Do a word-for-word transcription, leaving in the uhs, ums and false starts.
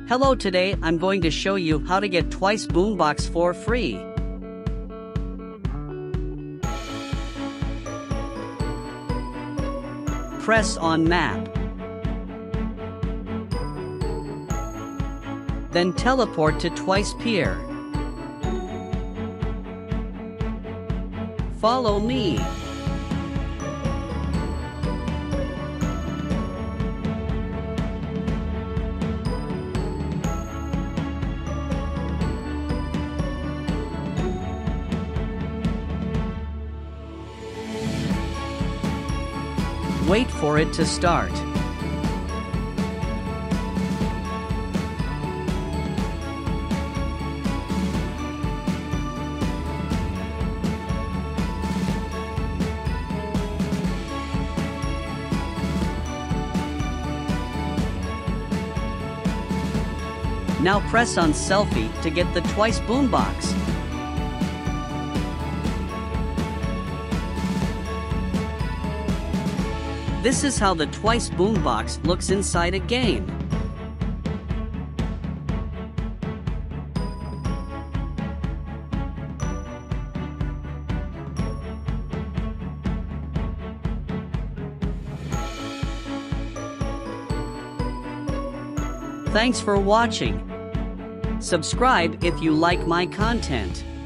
Hello, today I'm going to show you how to get twice BOOMBOX for free. Press on map. Then teleport to Twice Pier. Follow me. Wait for it to start. Now press on selfie to get the twice BOOMBOX. This is how the twice BOOMBOX looks inside a game. Thanks for watching. Subscribe if you like my content.